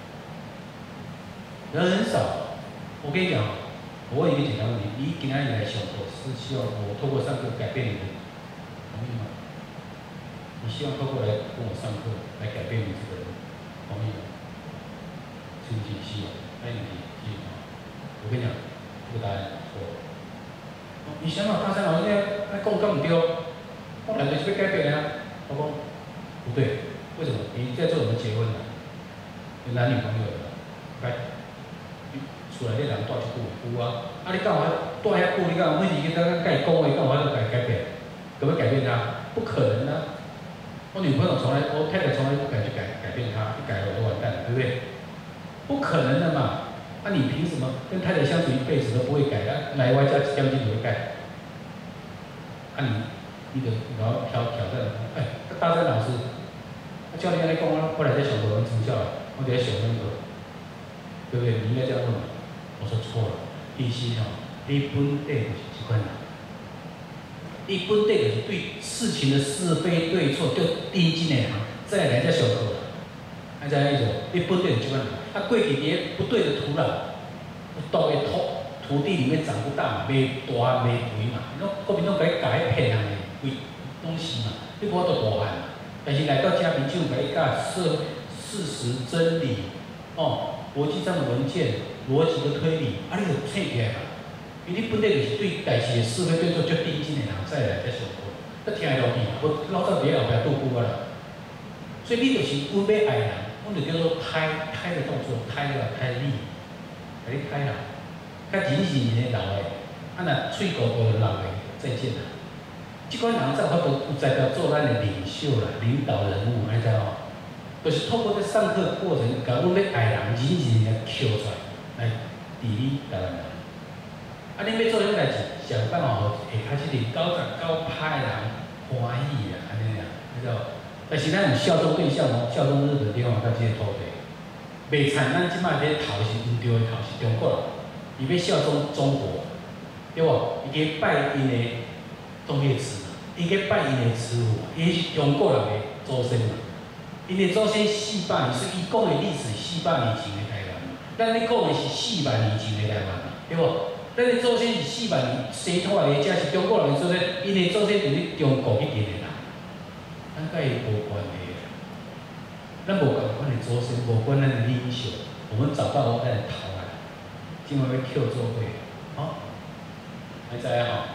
Speaker 1: 人很少。我跟你讲，我问一个简单问题：你今天来上课是希望我透过上课改变你的，同意吗？你希望透过来跟我上课来改变你这个人，同意吗？是不是希望？那你希望？我跟你讲，这个答案错。你想想，大三老师那那讲咁唔对，我来就是要改变啊。我讲不对，为什么？你在做什么结婚的？有男女朋友的，来，出来你人住一久有啊？啊，你干嘛住遐久？你干嘛每日去跟他改讲话，干嘛要改改变？可不可以改变他？不可能啊！我女朋友从来，我太太从来不敢去改改变她，一改了我就完蛋了，对不对？不可能的嘛！那、啊、你凭什么跟太太相处一辈子都不会改？啊，来我家将军你会改？啊你，你得然后挑挑战，哎，大山老师，啊教练来讲啊，后来在小国文出校了，我在想那个，对不对？你应该这样问嘛。我说错了，其实哦，你本底就是这款人。你本底就是对事情的是非对错就定睛的人，再来才上课啦。安怎意思？你本底就是这款人，啊，过去伫不对的土壤，到的土土地里面长不大嘛，袂大袂肥嘛，侬国民党甲你教迄骗人的规东西嘛，你无都无限嘛。但是来到家民就甲你教事事实真理，哦，国际上的文件、逻辑的推理，啊，你就切起来嘛。因为你本来就是对代志的是非对错足定睛的人，再来才上课，得听落去，无老早伫后壁拄久啊啦。所以你就是阮要爱人，阮就叫做胎胎的动作，胎啦胎力，甲你胎啦，较认认的老的，啊若喙糊糊的老的，再见啦。即款人才有法度有才调做咱的领袖啦、领导人物，安知哦？就是透过在上课过程，甲阮要爱人，认认的扣出来，来治理台湾人。啊！你要做啥代志，想办法互下骹即个九十九派人欢喜啦，安尼啦，你知道？但是咱有效忠对象哦，效忠日本对方甲即个土地，袂惨。咱即摆咧头是毋对的头是中国人，伊要效忠中国，对无？伊去拜因的中岳祠嘛，伊去拜因的慈父，伊是中国人的祖先嘛。因的祖先四百年，所以伊讲的历史四百年前的台湾嘛，咱咧讲的是四万年前的台湾嘛，对无？咱的祖先是四万年生出来的，才是中国人的祖先，因的祖先就是中国迄边的人，咱甲伊无关系。咱无共款的祖先，无关咱的领袖，我们找到咱的头来，今晚要扣做伙，好，还知影吼？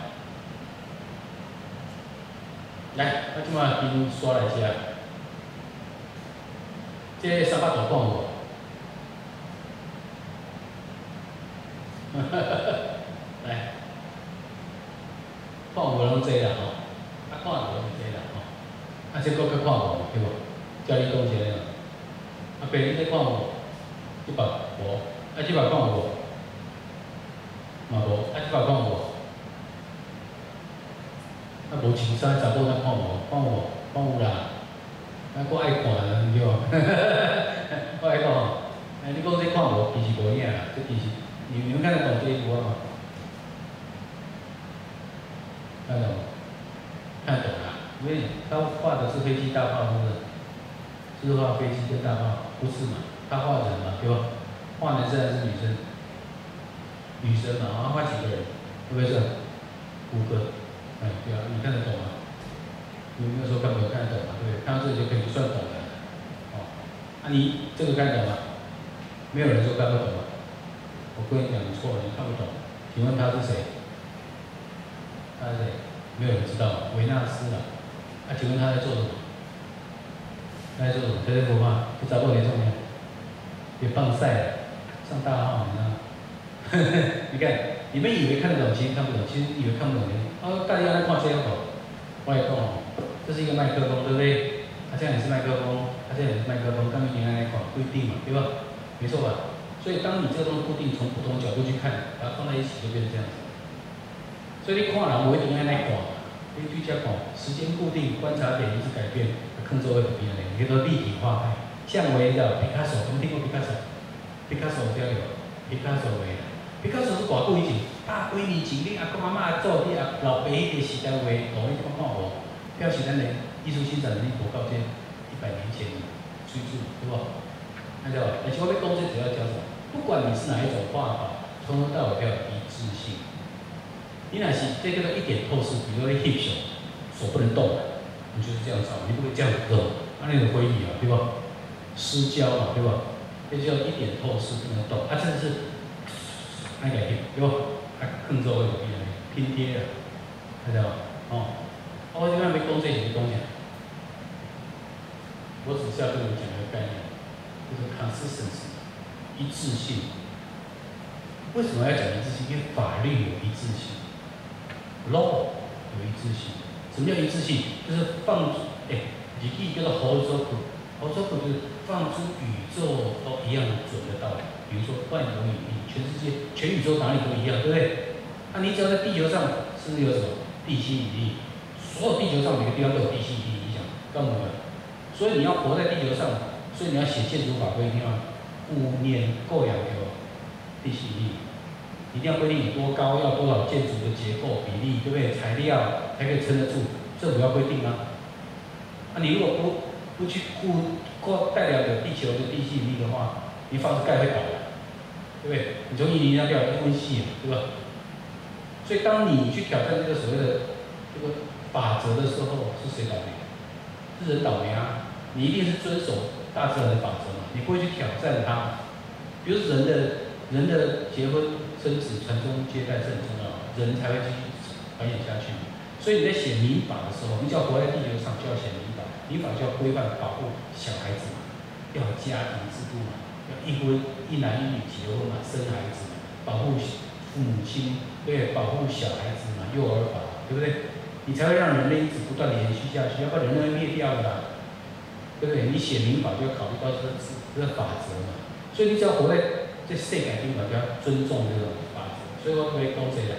Speaker 1: 来，我即马边刷来遮，这三百大看无？来，看无拢济啦吼，啊看无拢济啦吼，啊这个搁看无对无？教你讲一下啦，啊白你咧看无？即百无，啊即百看无？嘛无，啊即百看无？啊无穿衫查某咱看无？看无？看有啦，啊我爱看啦，对无？我爱看吼，哎你讲这看无，其实无影啦，这其实。你你们看得懂这一幅画吗？看得懂？看得懂啦，因为他画的是飞机大炮，是不是？是画飞机跟大炮，不是嘛？他画人嘛，对吧？画男生还是女生？女生嘛，然后画几个人？会不会是五个？哎，对啊，你看得懂吗？你有没有说看不懂？看得懂嘛？对不对？看到这里就可以算懂了。哦，那、啊、你这个看得懂吗？没有人说看不懂吗？我跟你讲，你错了，你看不懂。请问他是谁？他是谁？没有人知道。维纳斯啊。啊，请问他在做什么？他在做什么？在这幅画，不找过你重要。也棒赛了，上大号，你知道吗？你看，你们以为看得懂，其实看不懂，其实以为看不懂的。哦，大家在看这个口，我也讲哦，这是一个麦克风，对不对？它、啊、这样也是麦克风，它、啊、这样也是麦克风，刚刚原来那款不一定嘛，对吧？没错吧？所以，当你这个东西固定，从不同角度去看，把它放在一起，就变成这样子。所以你看人无一定爱来看，你对遮看，时间固定，观察点一直改变，看做会不变的，叫做立体化派。 像维的皮卡索，有没有听过皮卡索？皮卡索叫有，皮卡索维。皮卡索是偌久以前，百几年前，你阿公阿嬷做你阿老爸迄个时代画图，你看看无？表示咱的艺术欣赏能力无到这一百年前的水准，对不？看到吧？而且我要讲这主要讲什么？不管你是哪一种画法，从头到尾要有一致性。你若是这个叫一点透视，比如说你 hip 手，手不能动，你就是这样照，你不可以这样动，那那种挥礼啊，对吧？失焦嘛，对吧？这叫一点透视不能动，啊，这个是。那个对不？啊，更做有边拼贴啊，看到吧？哦，我这边没讲这些东西，我只是要跟你讲一个概念，就是 consistency， 一致性。为什么要讲一致性？因为法律有一致性 ，law 有一致性。什么叫一致性？就是放出，哎，日语叫做合作谱，合作谱就是放出宇宙都一样准的道理。比如说万有引力，全世界、全宇宙哪里都一样，对不对？那、啊、你只要在地球上，是不是有什么地心引力？所有地球上每个地方都有地心引力影响，干嘛的？所以你要活在地球上，所以你要写建筑法规，一定要五年够两个地心引力，一定要规定你多高，要多少建筑的结构比例，对不对？材料才可以撑得住，政府要规定啊。那、啊、你如果不不去顾过代表有地球的地心引力的话，你房子盖会倒的。对不对？你从一零要掉一温系，对吧？所以当你去挑战这个所谓的这个法则的时候，是谁倒霉？是人倒霉啊！你一定是遵守大自然的法则嘛，你不会去挑战它。比如人的人的结婚、生子、传宗接代是很重要的，人才会继续繁衍下去。所以你在写民法的时候，你只要活在地球上，就要写民法。民法就要规范保护小孩子嘛，要有家庭制度嘛。要一婚一男一女结婚嘛，生孩子嘛，保护父母亲，对，保护小孩子嘛，幼儿法，对不对？你才会让人类一直不断的延续下去，要不然人类会灭掉的啦，对不对？你写民法就要考虑到这个这个法则嘛，所以你只要活在这世界顶头，就要尊重这种法则。所以我可以讲这个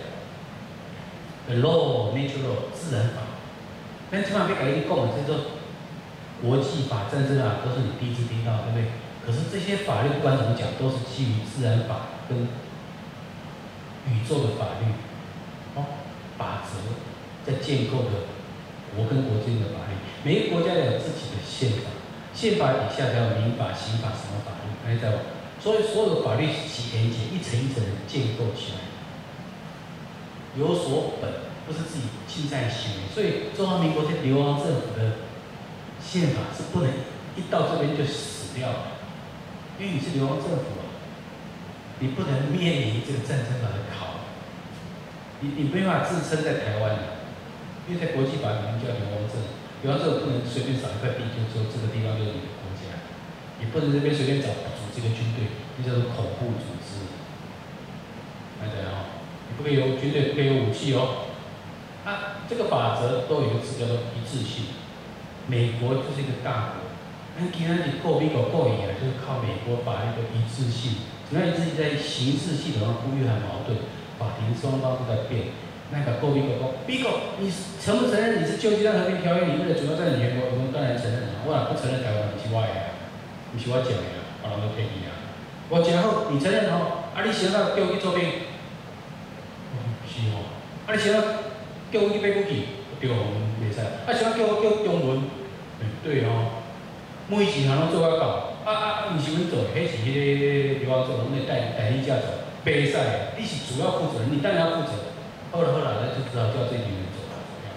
Speaker 1: ，the law, natural law， 自然法。但千万别改你讲的，这都国际法、战争法都是你第一次听到，对不对？可是这些法律不管怎么讲，都是基于自然法跟宇宙的法律，哦，法则在建构的国跟国间的法律。每一个国家有自己的宪法，宪法底下才有民法、刑法什么法律，还知道吗？所以所有的法律是连接一层一层的建构起来，有所本，不是自己亲在行为。所以中华民国这流亡政府的宪法是不能一到这边就死掉的。因为你是流亡政府啊，你不能面临这个战争法的考，你你没办法自称在台湾的，因为在国际法里面叫流亡政府，流亡政府不能随便找一块地就说这个地方就是你的国家，也不能这边随便找组织一个军队，那叫做恐怖组织，来讲啊，你不可以有军队，不可以有武器哦。啊，这个法则都有一个字叫做一致性，美国就是一个大国。咱今仔日告美国告伊啊，就是靠美国法律的一致性。怎么样一致性？在刑事系统上不约含矛盾，法庭双方都在变。那个告美国讲，美国，你承不承认你是旧金山和平条约里面的主要占领权国？我们当然承认啊，我哪不承认台湾？不是我的啊，不是我讲的啊，别人都骗你啊。我讲好，你承认吼，啊你想到叫我去做兵？是吼，啊你想到叫我去买武器？对，袂使。啊想叫我叫中文？对哦。每一项拢做啊到，啊啊啊！毋是阮做，迄是迄个流亡政府，阮代代理驾照，袂使的。你是主要负责人，你当然要负责。好了好了，那就只好叫这群人走了，走掉。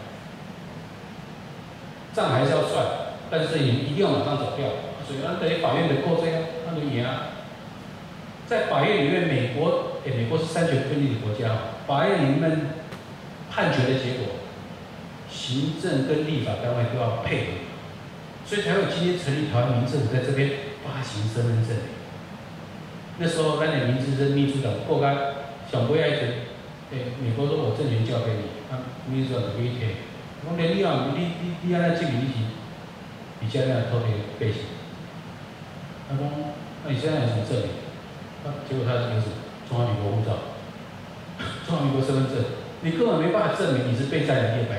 Speaker 1: 账还是要算，但是你一定要马上走掉。所以咱等于法院的过这样，那就赢啊。在法院里面，美国，诶、欸，美国是三权分立的国家，法院里面判决的结果，行政跟立法单位都要配合。所以才会今天成立台湾民政府在这边发行身份证。那时候，咱的民治是秘书长过干上尾爱阵，诶，美国说我政权交给你，啊，秘书长就给伊摕。我连你啊，你你你安尼证明你是比较那土地背景。他讲，那你现在有什么证明？啊，结果他是有什么？中华民国护照，中华民国身份证，你根本没办法证明你是被占领地的百姓。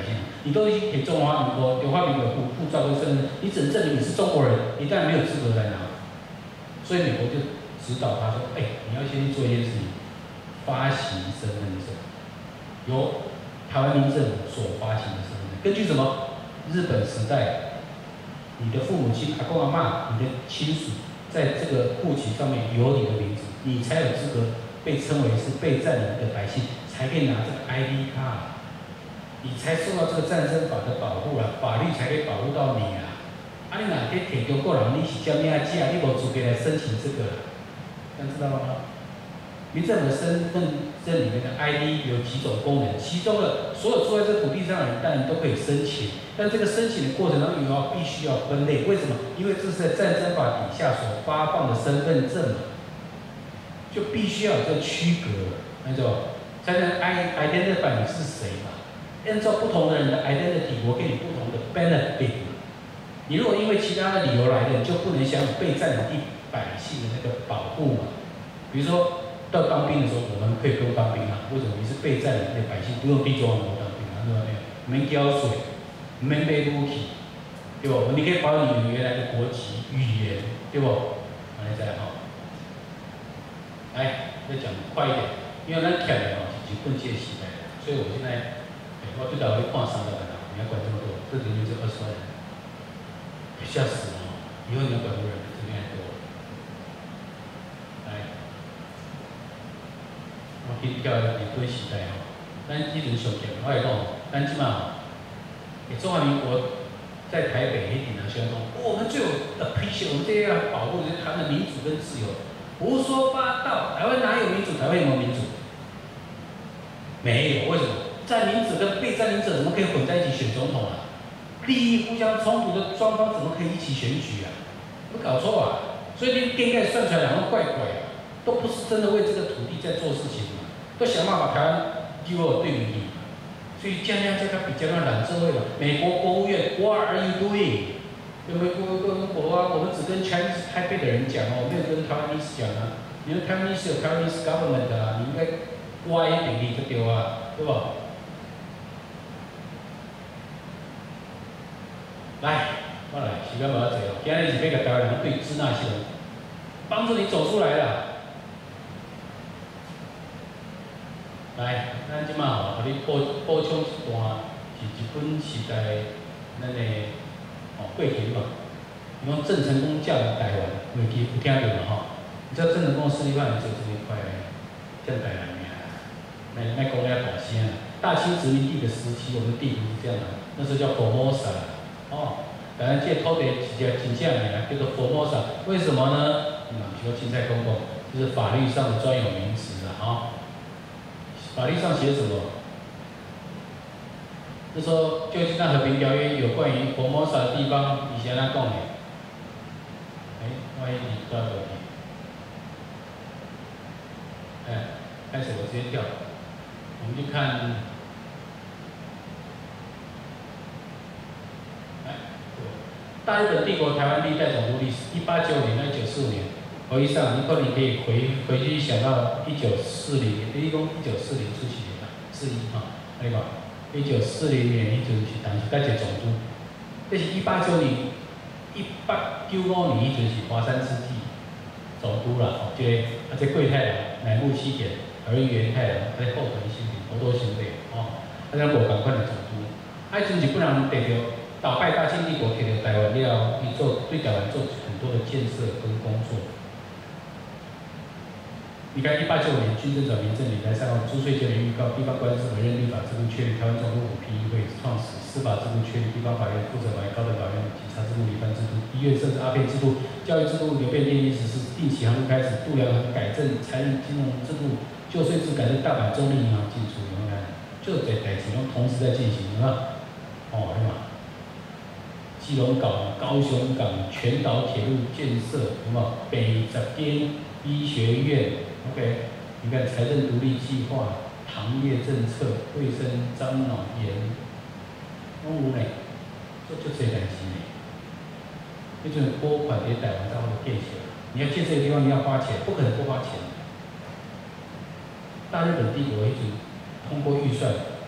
Speaker 1: 你都已经给中华民国、中华民国护护照跟身份，你只能证明你是中国人，你当然没有资格来拿。所以美国就指导他说：“哎，你要先去做一件事情，发行身份证，由台湾民政府所发行的身份证，根据什么？日本时代，你的父母亲、阿公阿嬷、你的亲属，在这个户籍上面有你的名字，你才有资格被称为是被占领的百姓，才可以拿这个 I D 卡，你才受到这个战争法的保护了，法律才可以保护到你啊。啊，你哪天摕中国人，你是叫咩啊？你无资格来申请这个，这样知道了吗？民政府的身份证里面的 I D 有几种功能，其中的所有住在这土地上的人，当然都可以申请，但这个申请的过程当中，要必须要分类，为什么？因为这是在战争法底下所发放的身份证嘛，就必须要有这个区隔，那种才能 I identify 你是谁嘛。按照不同的人的 identity， 我给你不同的 benefit。你如果因为其他的理由来的，你就不能享有被占领地百姓的那个保护嘛。比如说到当兵的时候，我们可以不用当兵啊，为什么？你是被占领地的百姓，不用地中海当兵啊，对吧？没交税，没被武器，对不？你可以保有你原来的国籍、语言，对不？来再好，来再讲快一点，因为咱徛的哦是日本这个时代的，所以我现在，欸、我最早会看三十万人，你要管这么多，这人就是二十万人。吓死了！以后你要管多少人？这边还多。来，我去跳日本时代吼，咱迄阵上强，我来讲，咱即马，中华民国在台北迄边啊，宣讲，我们最有 appreciate， 我们这要保护就是台湾的民主跟自由。胡说八道，台湾哪有民主？台湾有没有民主？没有，为什么？占领者跟被占领者怎么可以混在一起选总统啊？利益互相冲突的双方怎么可以一起选举啊？有搞错啊！所以你应该算出来两个怪怪啊，都不是真的为这个土地在做事情嘛，都想办法把台湾丢到对比嘛。所以这样这个比较让懒社会嘛。美国国务院 ，What are you doing？ 有没有跟跟国啊？我们只跟 Chinese Taipei 的人讲哦，没有跟 Taiwanese 讲啊。因为 Taiwanese 有 Taiwanese government 啊，你应该歪一点你就丢啊，对吧？来，我来，时间无多哦。今日是要甲台湾人对支那系统，帮助你走出来啦。来，咱即马吼，互你补补充一段是日本时代咱的哦过去嘛。你讲郑成功降临台湾，未记有听到嘛吼？你知道郑成功势力范围就这一块，降台湾尔。卖卖讲了大声啊！大清殖民地的时期，我们地图是这样的，那时候叫 Formosa。哦，当然这土地是叫真正名叫做 Formosa， 为什么呢？嗯，比如说青菜公公，就是法律上的专有名词了啊、哦。法律上写什么？就说旧金山和平条约有关于 Formosa 的地方，以前他讲的。哎，万一你不知道怎么听？哎，开始我直接跳，我们去看。大日本帝国台湾历代总督历史，一八九五年到一九四五年，回忆上，你可能可以回回去想到一九四零年，一共一九四零出去年啦，四一哈，对吧？一九四零年迄阵是当时代一个总督，这是一八九零，一八九五年迄阵是华山之际总督啦，吼，即个啊，这桂太郎、乃木希田、儿原太郎，在后藤新平、好多兄弟，哦，啊，咱无共款的总督，啊，迄阵日本人得着。打败大清帝国，给了台湾了，伊做对台湾做很多的建设跟工作。你看，一八九五年军政转民政年代上号，朱税前年预告，地方官司委任立法制度确立，台湾总督府评议会创始，司法制度确立，地方法院、负责法院、高等法院、警察制度、理番制度，医院设置阿片制度，教育制度流变电力实施，定期航路开始，度量衡改正，财政金融制度，旧税制改正，大阪中立银行进出，你看，就这代志拢同时在进行，有没有？哦，对嘛？基隆港、高雄港、全岛铁路建设，有没有？北十间医学院 ，OK， 你看财政独立计划、糖业政策、卫生樟脑盐，拢有呢，做就这代志呢。迄阵拨款给台湾，才会建起来。你要建设的地方，你要花钱，不可能不花钱。大日本帝国迄阵通过预算，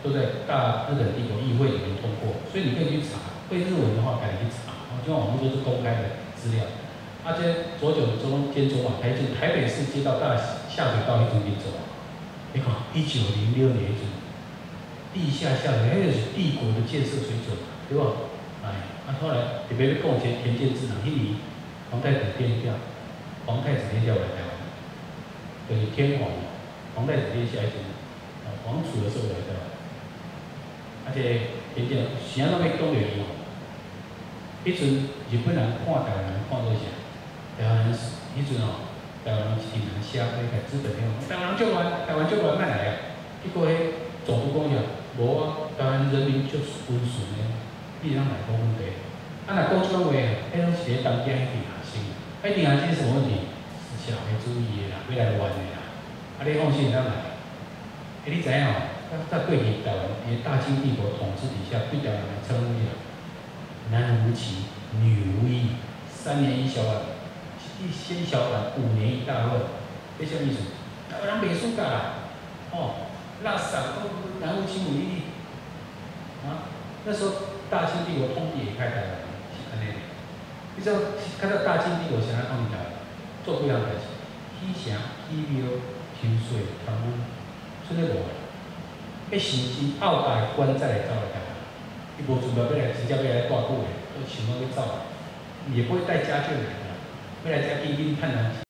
Speaker 1: 都在大日本帝国议会里面通过，所以你可以去查。会日文的话，可以去查。哦，就网络都是公开的资料。啊，这左九中兼中啊，台中台北市街道大下水道迄阵建造啊，你看一九零六年迄阵，地下下水，迄就是帝国的建设水准，对吧？哎，啊后来特别要讲些田间智能，迄年皇太子殿下，皇太子殿下来台湾，就是天皇，皇太子殿下迄阵，啊皇储的时候来台湾，而且田间啥都要讲着伊哦。迄阵日本人看台湾人看做啥？台湾人迄阵哦，台湾人一定人写迄个资本迄种，台湾人足乱，台湾足乱歹来啊！结果迄总督讲啥？无啊，台湾人民就是温顺的，你让来讲问题。啊，若讲即种话，迄拢是咧当家迄定下心。迄定下心是什么问题？是社会主义的啦，要来乱的啦。啊，你放心，咱来。诶，你知影哦？在过去台湾，伫大清帝国统治底下，对台湾来称呼啥？男人无情，女无义，三年一小案。一先小案，五年一大乱，这啥意思？台湾人袂输噶啦，哦，垃圾，男无情无义，啊，那时候大清帝国统治也开台湾，是安尼。你知道看到大清帝国想要统治台湾，做几样代志，起城、起庙、抽税、贪污，出咧无啊？迄甚至澳大的官再来走来台湾，伊无准备要来，直接要来挂久的，都想要去走，也不会带家眷来。要来遮紧紧趁人钱，